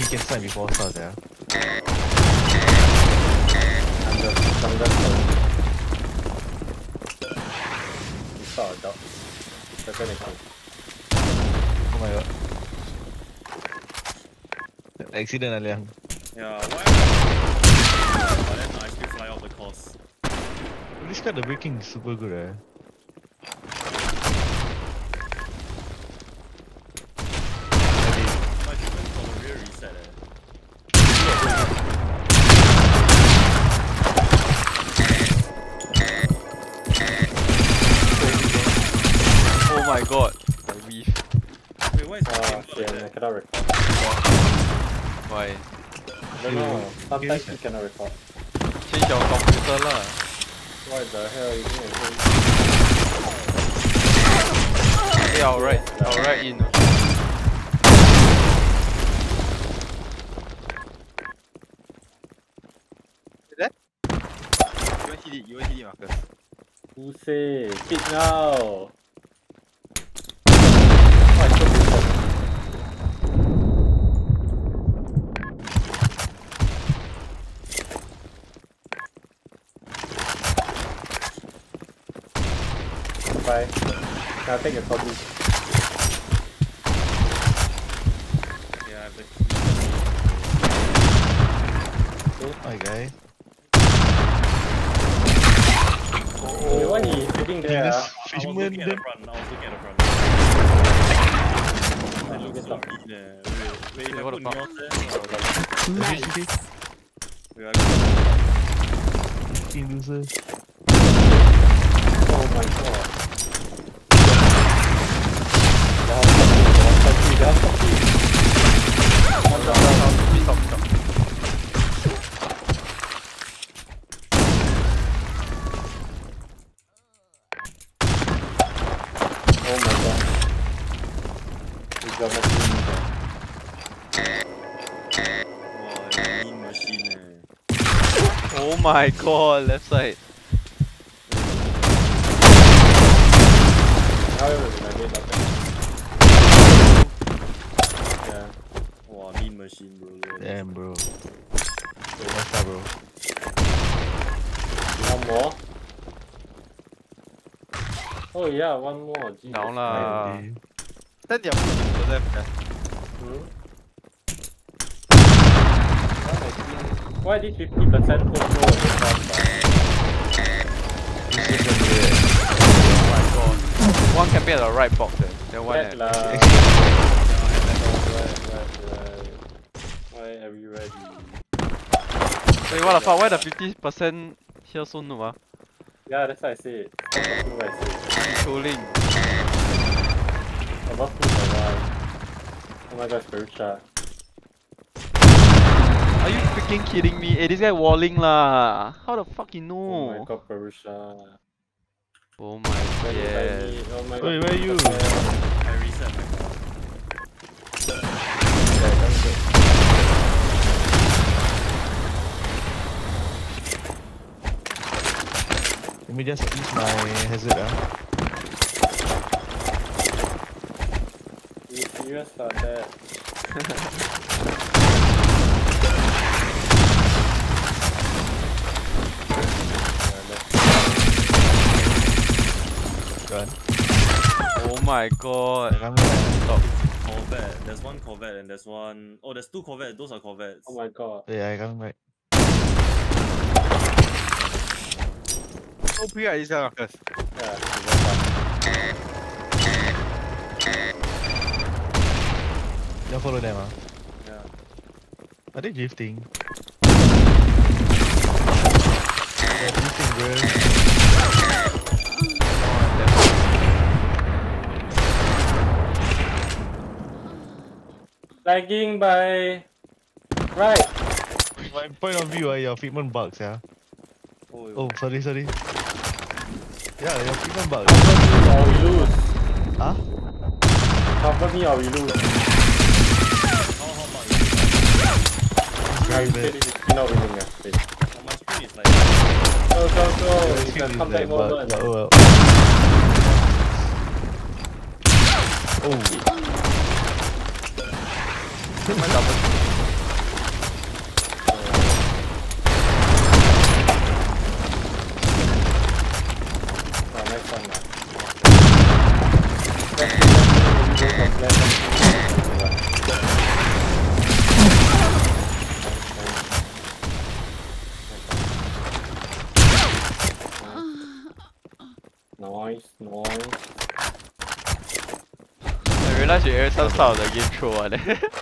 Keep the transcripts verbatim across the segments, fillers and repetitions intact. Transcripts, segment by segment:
can sign before start, yeah. I'm the strongest one. You saw a dog. Second is Oh my god. Accident ah, Liang. Yeah, why? But then I still fly off the course. This guy, the braking is super good, eh. My treatment for the rear reset, eh. Oh my god, I weave. Wait, why is Oh, the game shit, I like cannot record. Why? I don't know. Sometimes you cannot record. Change your computer lah. What the hell are you doing? Hey, I'll write, I'll write in. Is that? You want hit it, you want hit it, Marcus. Who say? Hit now! Oh, I took this one. Bye. Now take a copy. yeah, I have the Hi guys. Hey, why he sitting there? This Ah? I was fisherman looking at the then. front, I was looking at the front. I look Get so up. mean, eh. Wait, wait, if I what put the fuck? yours there, Nice. we are Team loser. Oh my god. Down, stop, stop, down, stop, down, down. Stop, stop. Oh my god. We got machine. wow, mean machine, eh. Oh my god, left side. However, I made nothing. Yeah. Wow, mean machine, bro. Damn, bro. What's up, bro? One more. Oh yeah, one more. Jesus. Down lah. Finally. Then they are moving to the left. Yeah. Hmm? Why did fifty percent push go at the front? This is a weird. Oh my god. One can be at the right box then. Then one Right at... lah. Actually, Right, right, right. Why are we ready? Wait, what the fuck? Why the fifty percent here so noob ah? Yeah, that's what I said. That's what I said. Trolling. Above two for one. Oh my god, very sharp. Are you freaking kidding me? Hey, this guy walling lah. How the fuck you Oh know? my god, Perusha. Oh my god. Oh my god. Wait, where are you? I reset my car. Yeah, that's good. let me just use my hazard, ah. You serious about that? Run. Oh my god. I'm gonna stop. Corvette. There's one Corvette and there's one. Oh, there's two Corvettes. Those are Corvettes. Oh my god. Yeah, I'm coming back. Oh, Priya is there, Marcus. Yeah, it's very fun. Don't follow them, ah. Yeah. Are they drifting? They're drifting, bro. Lagging by right. My point of view, ah, your fitment bugs, yeah. Oh, Oh, sorry, sorry. Yeah, your fitment bugs. Cover me or we lose. Huh? Cover me or we lose. how, how about Yeah, you said it is not winning. Yeah. Wait. on my screen is like. Go, go, go. Your You screen can is come like back bug, moment. but oh well. Oh. My double. Nice, nice. I realize you every time start of the game throw one.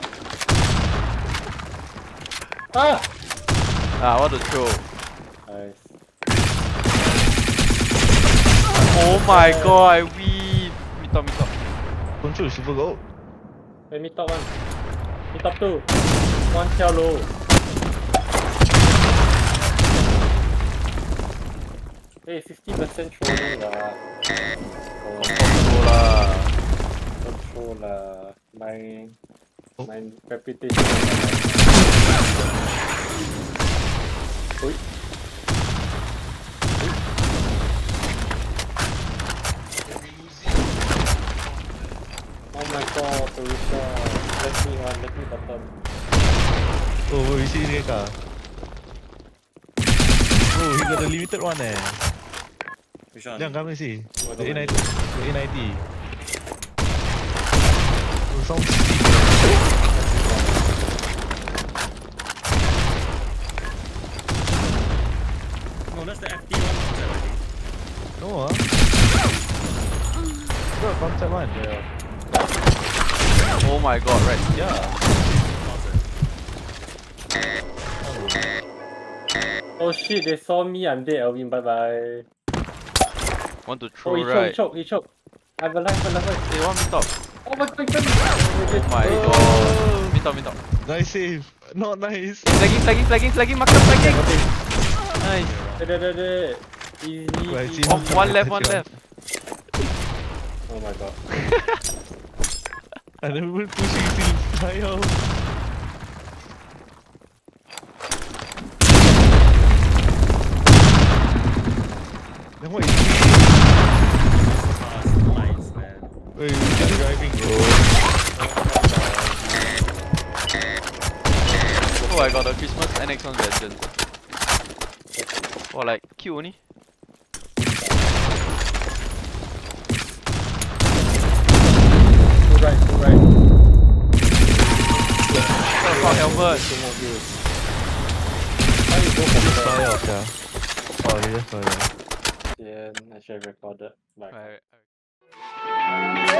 Ah! Ah, what to throw? Nice. Oh my god, I win! Mid top, mid top. Control super go. Hey, mid top one. Mid top two. One tail low. Hey, fifty percent trolling lah. Oh, Control lah. control lah. My, Oh. my reputation. Oi. Oh my god, Teresa. Let me on, let me bottom. Oh, we see this guy. Oh, he got the limited one eh. Which one? Jangan kami see. What The the A one? ninety. The A ninety. Oh, sound stick. No, that's the F T one concept, I think. No ah. Got concept one. Yeah. Oh my god, right. Yeah. Oh shit, they saw me, I'm dead, Alvin, bye bye. Want to Oh, throw he right. choked, he choked, he choked. I'm alive, I'm alive. Hey, one mid top. Oh my god, he turned. Oh my god. Mid top, mid top. Nice save. Not nice. Flagging, flagging, flagging, flagging, marker flagging. Nice. Da, da, da, da. Easy. Oh, I see. easy. Oh, one left, one left. Oh my god. I never pushing till fly out. Then what is this? Fast lights, man. Wait, we are driving bro. Oh, I got the Christmas N X one vengeance. Oh, like Q only. Go right, go right. What the fuck, Albert? Two more views. Why you go Just for fly the... out, yeah. Oh, he just fly out. Yeah, I should have recorded. Like... Right, right.